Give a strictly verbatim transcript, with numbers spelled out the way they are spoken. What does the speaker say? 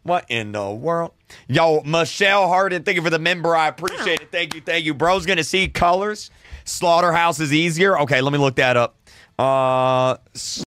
What in the world? Yo, Michelle Harden, thank you for the member. I appreciate it. Thank you, thank you. Bro's going to see colors. Slaughterhouse is easier. Okay, let me look that up. Uh...